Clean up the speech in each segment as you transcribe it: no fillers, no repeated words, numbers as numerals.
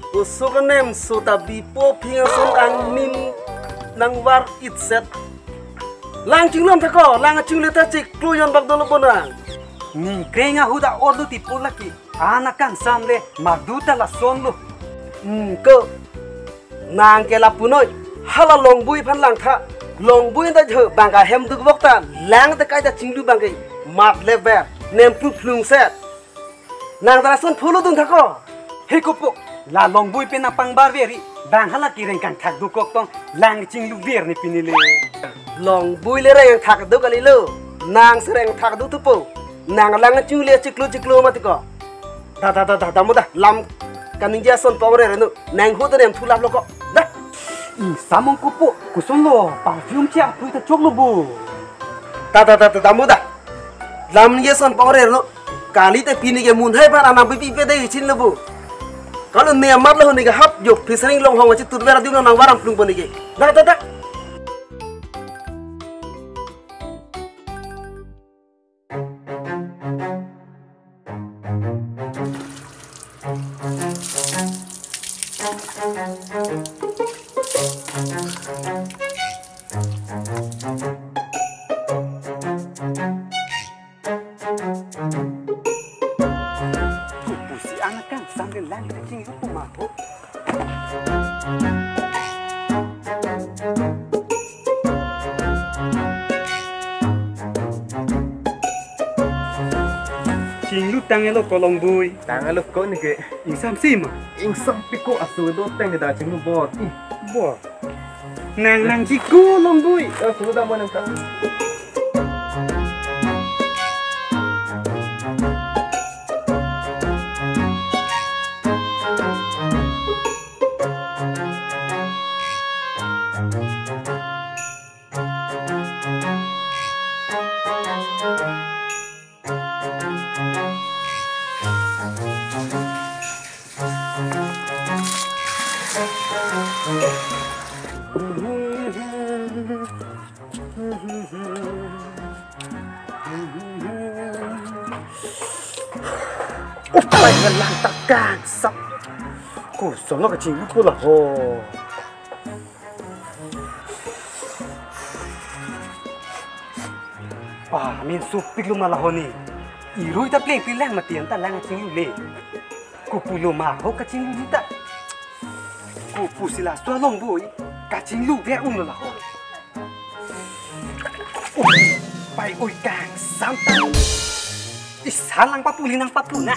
usukanem suta bipo pingason ang nim nang war itset. Lang cinglam tako, lang cingle tacik kluyon bagdolo bonang. Ni krenga huda ordu ti pulaki. Anakan samle magduta la sonlu. Ko nang kela punoy hala longbui phan lang tha. Longbui da jhe bangka hem duk boktan lang da kai da cinglu bangkai mat lever nem plu plung set. Nang dara son phulu dung tako. He kopo la longbui pe na pangbar veri. Bang hala kireng kan thak du kok tong lang cinglu ver ni pinile. Longbui le reng thak du kali lo. Nang sereng thak du tupo. Nang lang cinglu ciklu matiko. Da mudah lam kaning jason pawre renu nang hu nem thulap loko. Dah. Samong kopo kuson lo parfum cia puita choklo bu. Da mudah. Lam jason pawre renu kali te pini ke mun hai par ana pipi pe dei chin lebu. Kalau ne amar lo ni ga hap jo fisring long hong chi tur bera diu nang waram plung boni ke. Da. Cinglu tangelo kolong bui. Tangelo ko ni ke. Insam sima. Insam piko asu do tang da cinglu bot. Bo. Nang jiku long bui. Asu da mo nang tang. Pai lang takkan sap. Ko songa ka cinglu pula ho. Min supik lu malahoni. Irui ta pleng pilang matian ta lang cinglu le. Ku pulo ma ho ka cinglu dita. Ku pusila sualong bui ka cinglu ver un la ho. Pai oi kang samtang. Isalang papulinang papuna.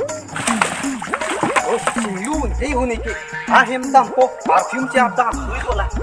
Oh, cinglu ei huniki. Ahem dampo parfum cia dam ui la.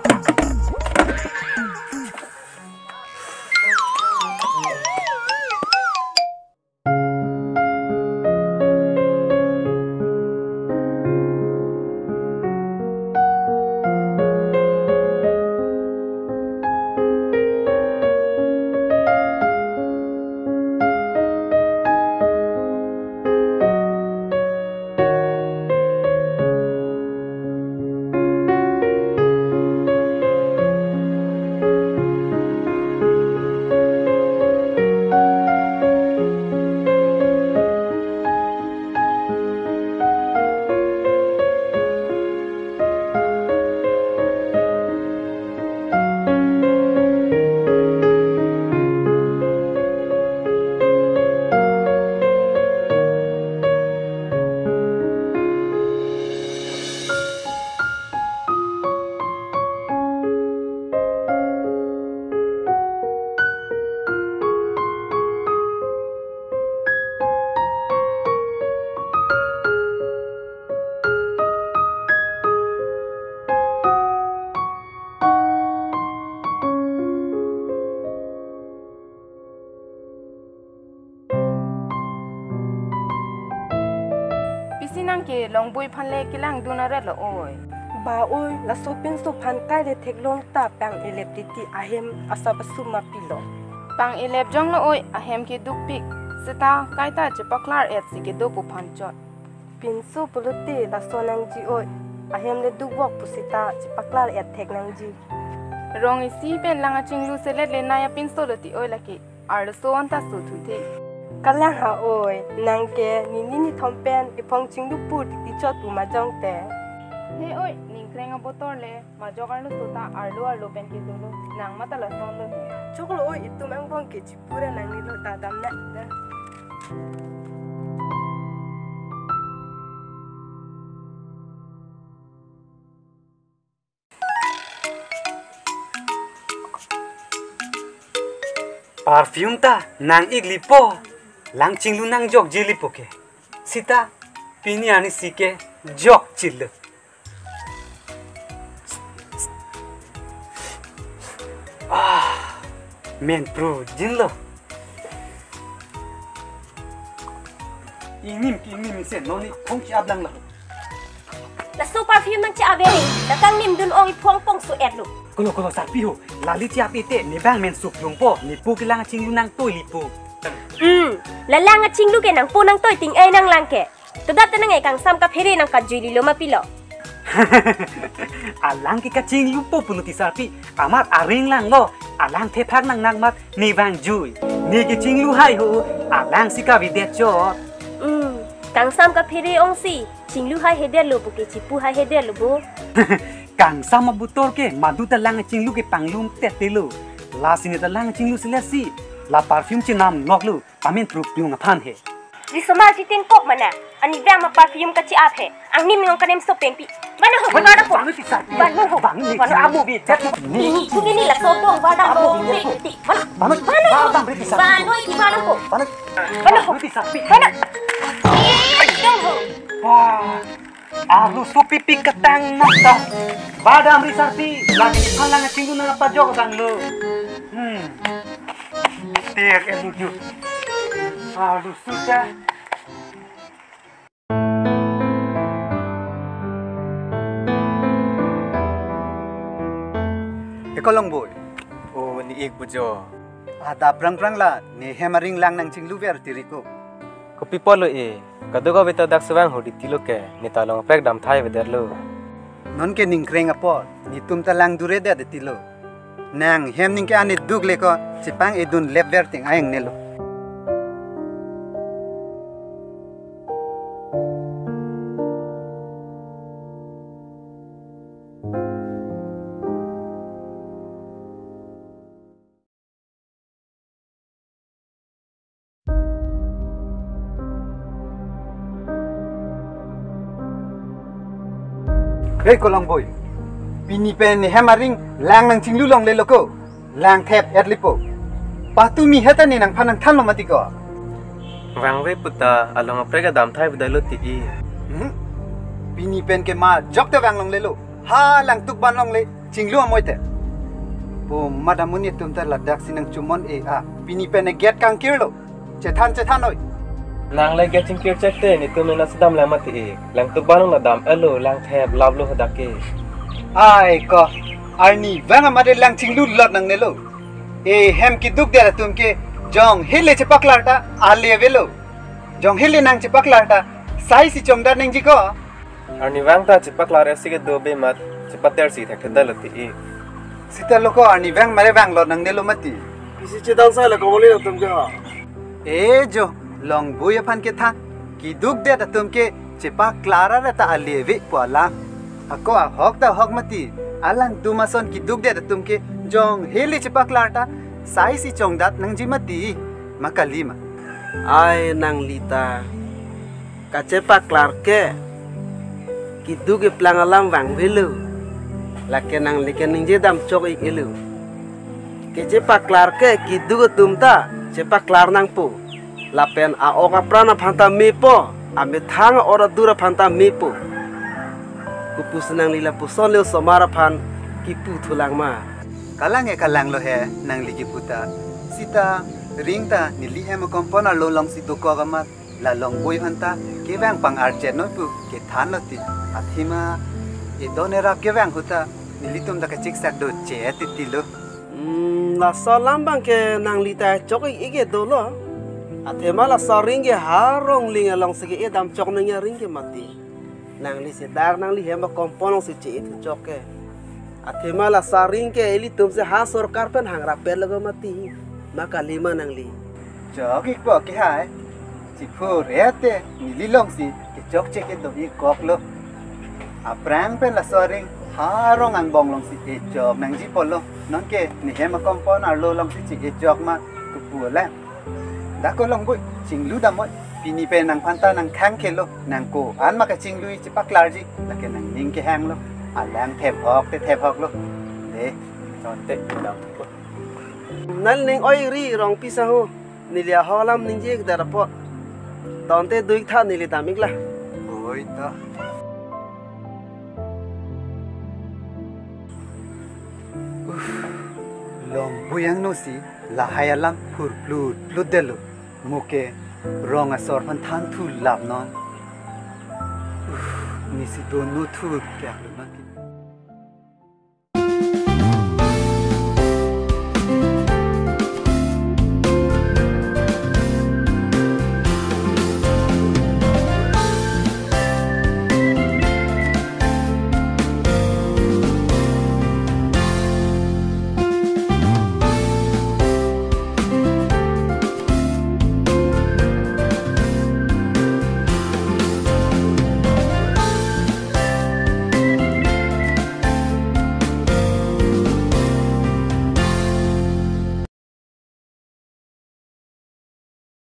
Sinang ke long bui phan le kilang dunare lo oi. Ba oi la sopin so phan kai de theklong ta pang electricity ahem asabasu mapilo. Pang elep jong lo oi ahem ke dukpik. Sita kai ta chepaklar et si ke do pu phan chot. Pinsu puluti la sonang ji oi ahem le dukwok pusita chepaklar et theknang ji. Rong isi pen langa chinglu selet le na ya pinso lo ti oi laki. Ar so anta su thu the. kalang ha oi nang ke ni thompen ipong chingdu pu ti chot tu ma jong te he oi ning krenga botol le ma jogar lu tuta arlo pen ke dulu nang mata la son lo choklo oi itu mang bong ke chipura nang ni lo ta dam na na Parfum ta nang iglipo lang chinglu nang jok jilipo ke sita pini ani sike jok chill men pro jinlo inim se noni khong ki ablang la la su perfume nang ci averi la kang nim dun ong pong pong su etlu Kalau sapi ho, lali tiap ite ni bang men sup lungpo, ni pu kilang cinglu nang toy lipu. la lang a chinglu ke nang po nang toy ting ay nang lang ke tudat nang ay kang sam ka phiri nang ka juli lo mapilo Alang ki ka cinglu po punuti sapi, amat aring lang lo, alang te phak nang nang mat ni bang jui. Ni ki cinglu hai ho, alang si ka videt cho. kang sam ka phiri ong si chinglu hai hede lo bu ke chipu hai hede lo bu Kang sama butor ke madu talang cinglu ke panglum tetelo. La sini talang cinglu selesi. La parfum ci nam noklu, pamen trup yung aphan he. di sama jitin pok mana ani bang ma perfume ka ci ap he ang nim ngong kanem so pengpi mana ho ba da po Bang ti sapi. ban ho Bang ni abu bi tet. ni ku ni la so dong ba da po ti Bang bang ti sapi. ban ho ki ba da po Bang ti sapi. mana dong ho Wah, alu supipi ketang nata. Badam risarti, lagi di palang cinggu na apa jog bang lo. Tiak eluju. Alu sudah. Ekolong boy. Oh, ni ik bujo. Ada prang la, ni hemaring lang nang cinglu ver tiriko. Kopi polo kadugo beta dak suwang hodi tilo ke ni talong pek dam thai vederlo Non ke ning kreng apol, ni tum talang dure de tilo. Nang hem ning ke ane dugle ko, cipang edun lep ver ting ayang nelo. Hey kolong boy, pini pen ni hemaring lang nang cinglu long le loko, lang thep et lipo. Patu mi heta ni nang panang than lo mati ko. wang ve puta along prek dam thai vederlo ti Pini pen ke ma jok te wang long le lo, ha lang tuk ban long le cinglu amoy te. Po madamun ni tum ta ladak sinang chumon pini pen ne get kang kirlo. Cethan oi. nang le getting clear check te ni tum na sadam la mati lang tu banong la dam elo lang thep lablo hodake Ai ko, arni wang amade lang cinglu lot nang ne lo. Hem ki duk de tum ke jong hele cepak larta ale velo. Jong hele nang cepak larta sai si chongda nang ji ko. arni wang ta chipak la resi ke do be mat chipater si thak dalo ti Sita loko arni wang mare wang lot nang ne lo mati. किसी चेतन सा लगा बोले ना तुम क्या जो long boy pan ke tha ki duk de tum ke cepak lara rata ale ve pola. Ako hok ta hok mati. Alang tumason ki duk de tum ke jong hele cepak larta sai si chongdat nang ji mati. Makalima. ai nang lita kacepa klar ke kidu ke plang alam wang velu lake nang leke ningje dam chok ik elu ke cepa klar ke kidu ke tumta cepa klar nang pu lapen a oka prana phanta mi po ame thang ora dura phanta mi po kupu senang lila puson leo somara phan kipu thulang ma Kalang lo he nang ligi puta. Sita ringta nili hem kompona lo long si duko gamat la long boy hanta ke bang pang arjet no pu ke than lo ti athima e donera ke bang huta nili tum da ka chik sak do che ti lo. la salam bang ke nang lita chok ik ige do lo athema la saring ke harong ling along se ke edam chok nang ya ring ke mati nang li se dar nang li hem kompona se che itu chok ke athema la saring ke eli tum se ha sarkar pen hangra pe lago mati maka lima nang li chó cái quả cái hai chỉ phô rẻ tê ni li long si cái chốc che cái đồ y cọc lo à prang pen là so ring ha rong ang bong long si cái chok nang ji pol lo non ke ni he ma kom pon ar lo long si chỉ cái chok ma ku pu la đã có long bụi chỉnh lú đam ấy pini pen nang phanta nang khang ke lo nang ko an ma ka chỉnh lui chỉ pak lar ji là cái nang ning cái hang lo à lang thẹp hok lo để Cantik dam. nal ning oi ri rong pisa ho nilia holam ning je da rapot tonte duik tha nili tamik la ôi ta long buyang no si la hayalam phur plut delu muke rong asor phan than thu lap non ni si do no thu kyak lo nan